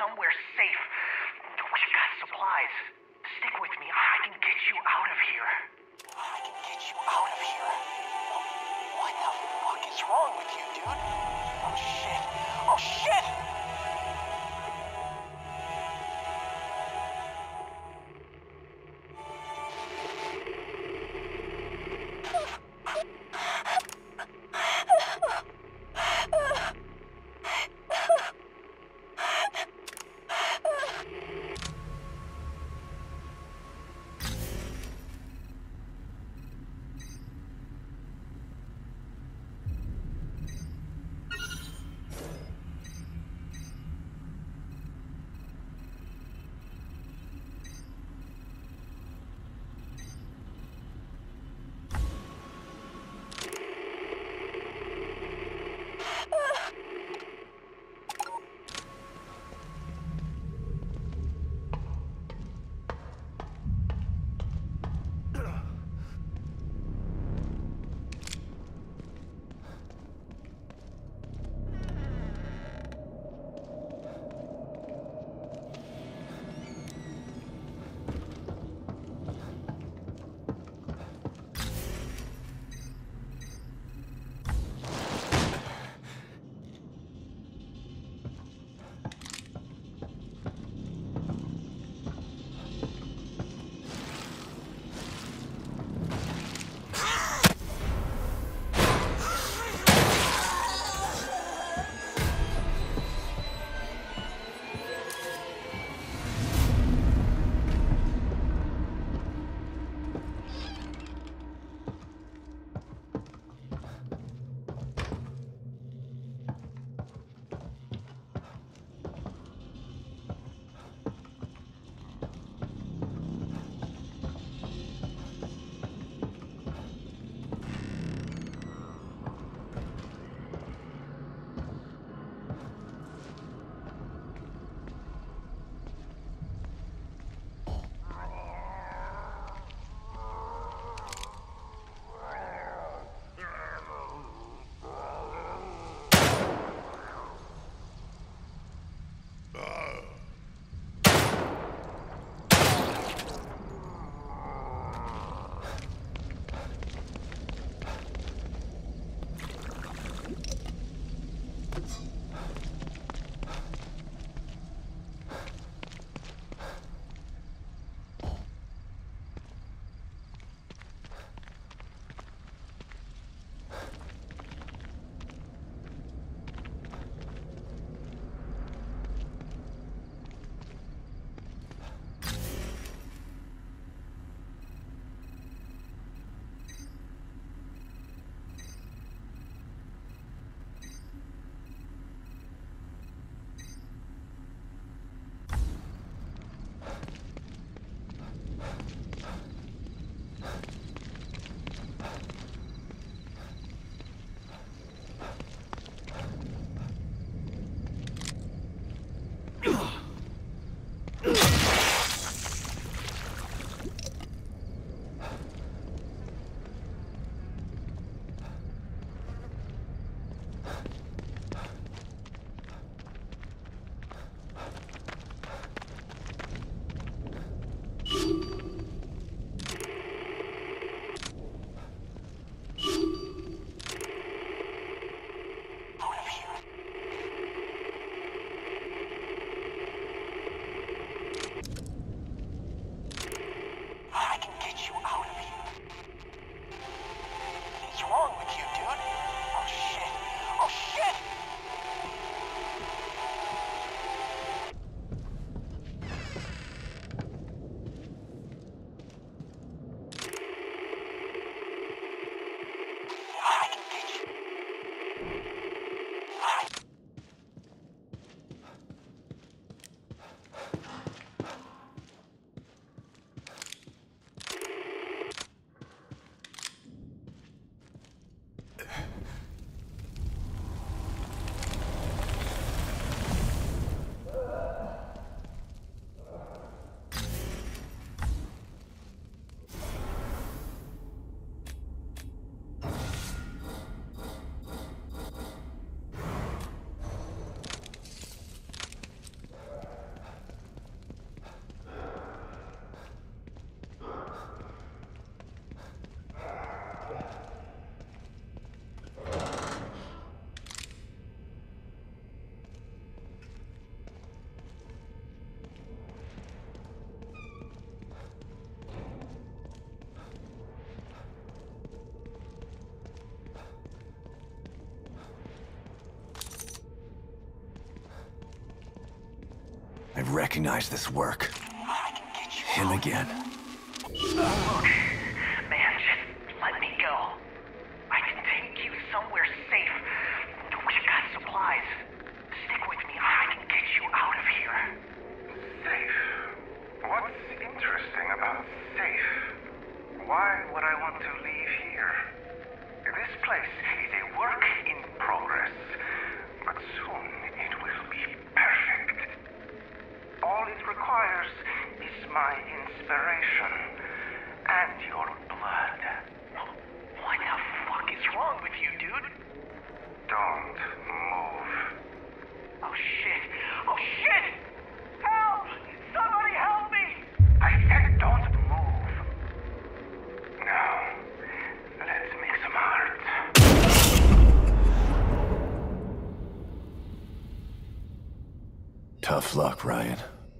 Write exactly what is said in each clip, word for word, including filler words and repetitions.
somewhere safe. We got supplies. Stick with me. I can get you out of here. I can get you out of here? What the fuck is wrong with you, dude? Oh shit. Oh shit! I've recognized this work. I can get you Him out. again. Look, man, just let me go. I can take you somewhere safe. We've got supplies. Stick with me. I can get you out of here. Safe? What's interesting about safe? Why would I want to leave here? This place is a work in progress, but soon it will be perfect. All it requires is my inspiration and your blood. What the fuck is wrong with you, dude? Don't move. Oh shit! Oh shit! Help! Somebody help me! I said don't move. Now, let's make some art. Tough luck, Ryan.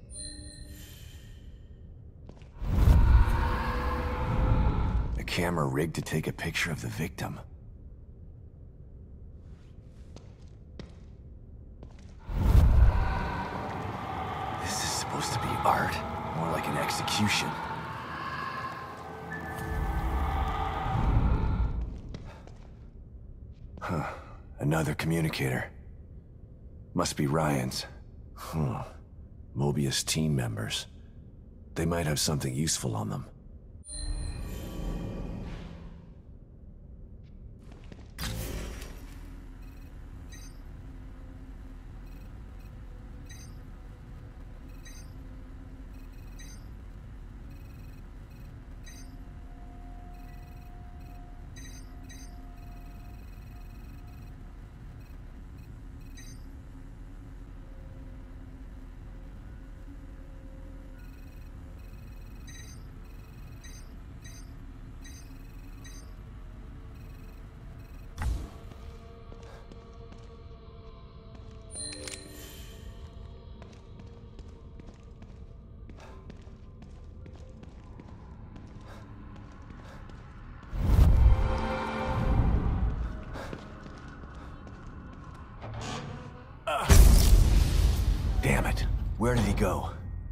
A camera rigged to take a picture of the victim. This is supposed to be art, more like an execution. Huh. Another communicator. Must be Ryan's. Huh. Mobius team members. They might have something useful on them. Damn it. Where did he go?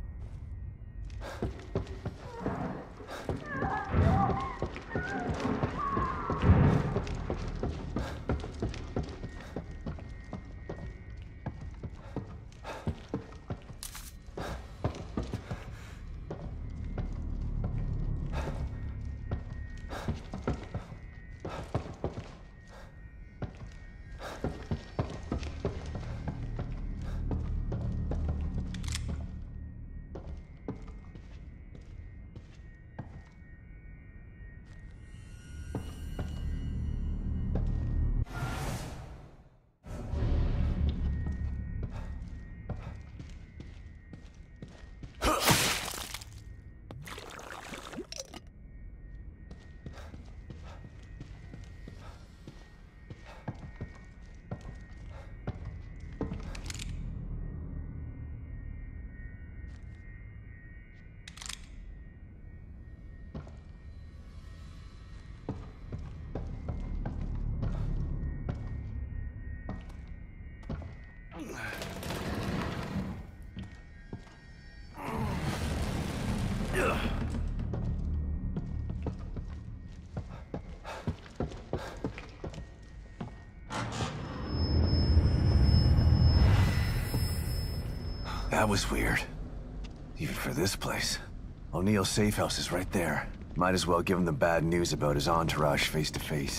That was weird. Even for this place. O'Neill's safe house is right there. Might as well give him the bad news about his entourage face to face.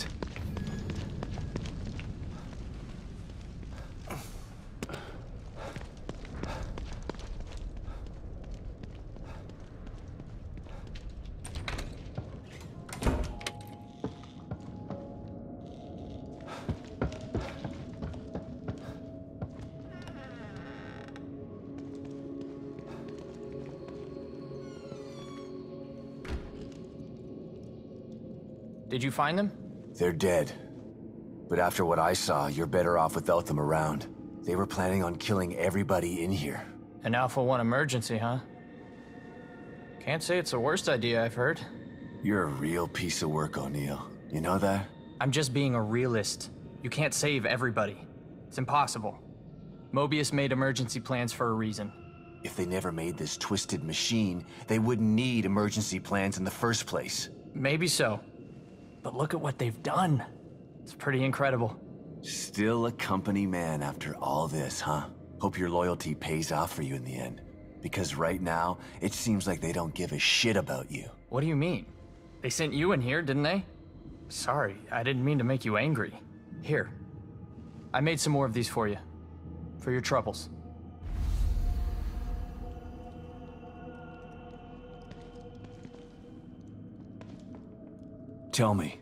Did you find them? They're dead. But after what I saw, you're better off without them around. They were planning on killing everybody in here. An Alpha one emergency, huh? Can't say it's the worst idea I've heard. You're a real piece of work, O'Neill. You know that? I'm just being a realist. You can't save everybody. It's impossible. Mobius made emergency plans for a reason. If they never made this twisted machine, they wouldn't need emergency plans in the first place. Maybe so. But look at what they've done. It's pretty incredible. Still a company man after all this, huh? Hope your loyalty pays off for you in the end. Because right now, it seems like they don't give a shit about you. What do you mean? They sent you in here, didn't they? Sorry, I didn't mean to make you angry. Here. I made some more of these for you. For your troubles. Tell me.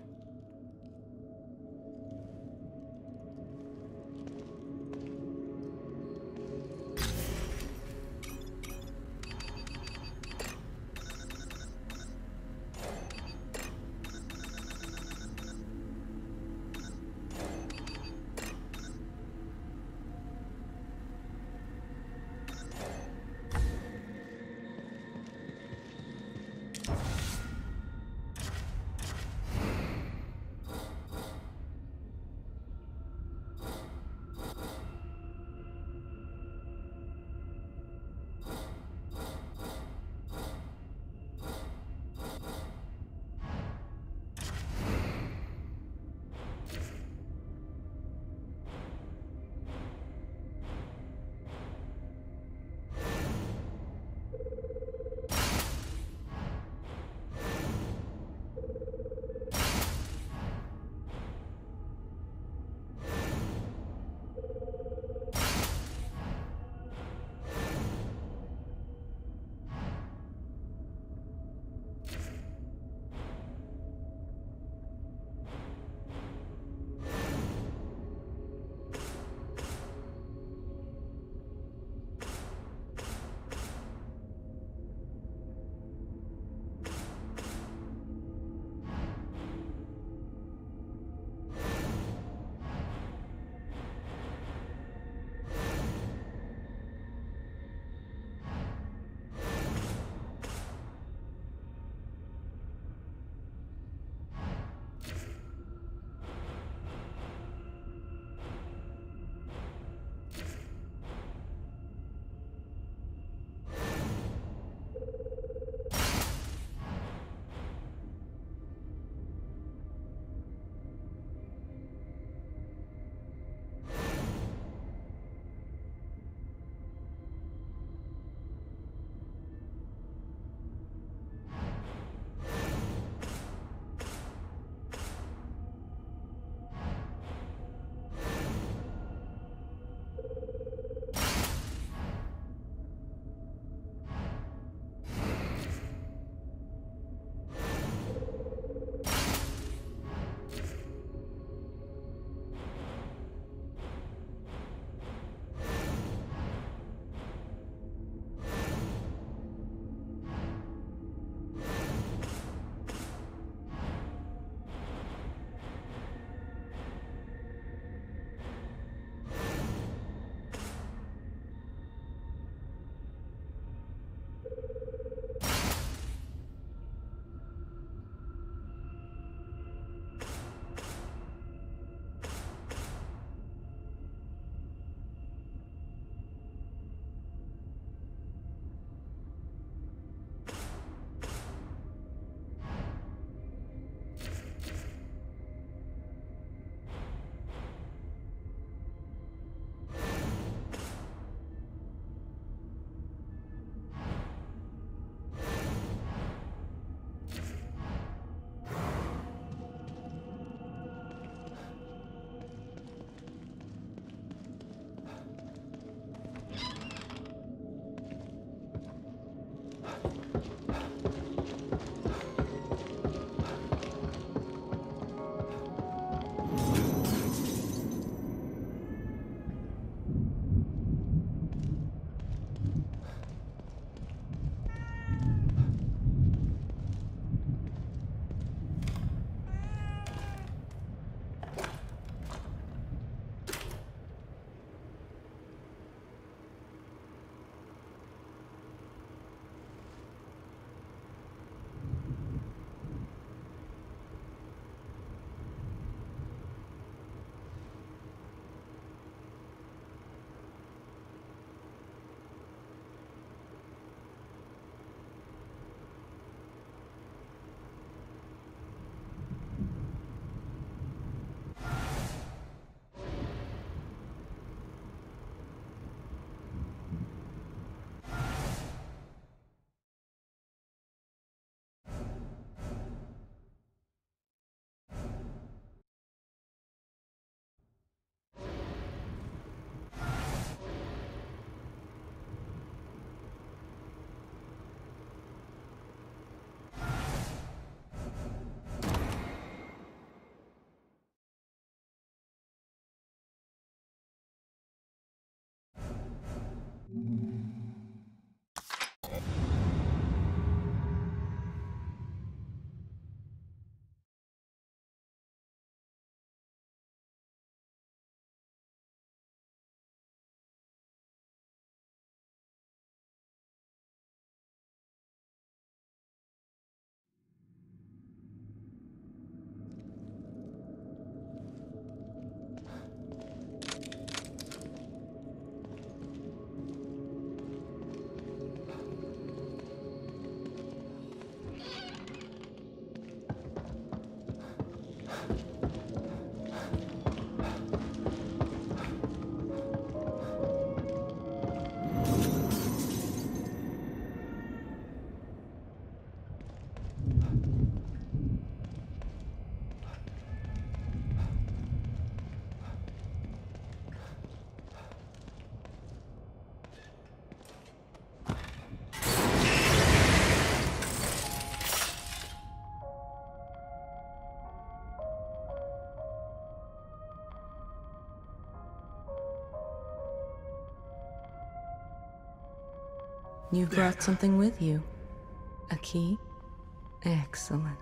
You've brought something with you. A key? Excellent.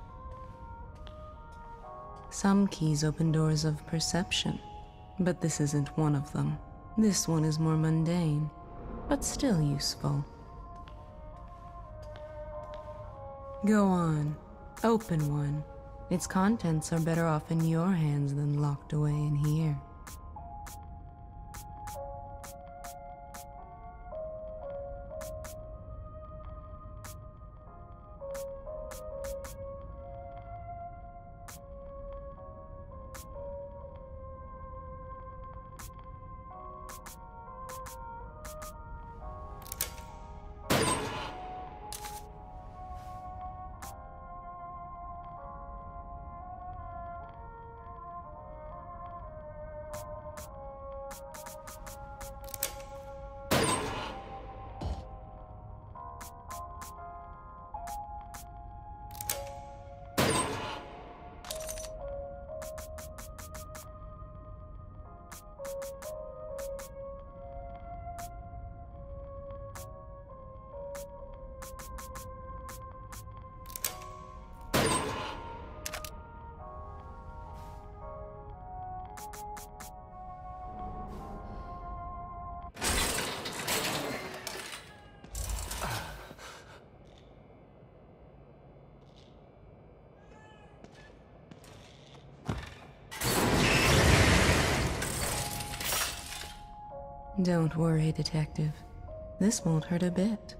Some keys open doors of perception, but this isn't one of them. This one is more mundane, but still useful. Go on. Open one. Its contents are better off in your hands than locked away in here. Don't worry, Detective. This won't hurt a bit.